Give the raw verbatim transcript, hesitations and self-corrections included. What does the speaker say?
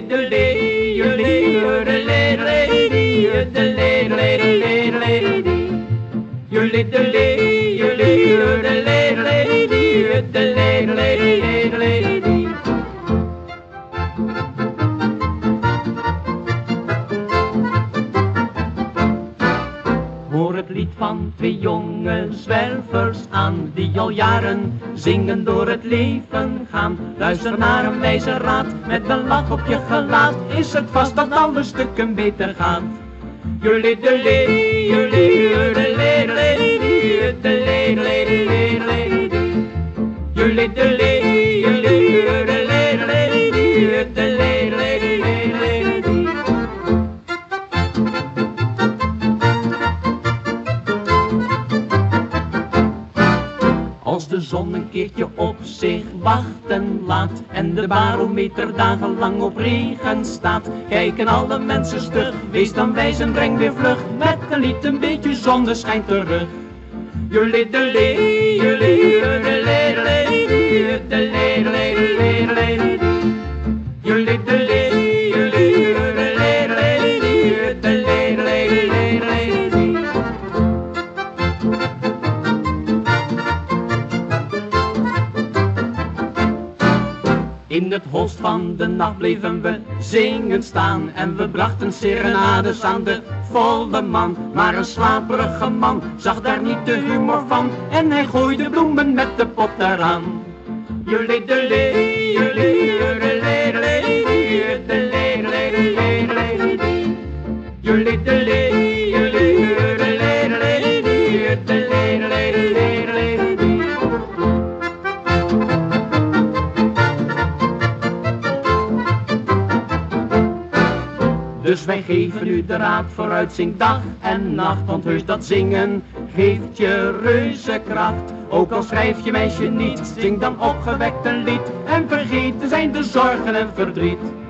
Joedelee, joedelee, joedelee, joedelee, joedelee, joedelee, joedelee. Joedelee, joedelee, joedelee, joedelee, joedelee, joedelee, joedelee. Hoor het lied van twee jonge zwervers aan, die al jaren zingen door het leven gaan. Luister naar een wijze raad, met een lach op je gelaat, is het vast dat alle stukken beter gaat. Joedelee, joedelee, joedelee, joedelee, joedelee, joedelee, joedelee. Joedelee, joedelee, joedelee, joedelee, joedelee, joedelee, joedelee. Als de zon een keertje op zich wachten laat en de barometer dagenlang op regen staat, kijken alle mensen stug, wees dan wijs en breng weer vlug met een lied een beetje zonneschijn terug. Joedelee, joedelee, joedelee, joedelee, joedelee, joedelee, joedelee. Joedelee, joedelee, joedelee, joedelee, joedelee, joedelee, joedelee. In het holst van de nacht bleven we zingen staan en we brachten serenades aan de volle man. Maar een slaperige man zag daar niet de humor van en hij gooide bloemen met de pot eraan. Joedelee, joedelee, joedelee, joedelee, joedelee, joedelee, joedelee. Joedelee, joedelee, joedelee, joedelee, joedelee, joedelee, joedelee. Dus wij geven u de raad vooruit, zing dag en nacht, want heus dat zingen geeft je reuze kracht. Ook al schrijf je meisje niet, zing dan opgewekt een lied en vergeten zijn de zorgen en verdriet.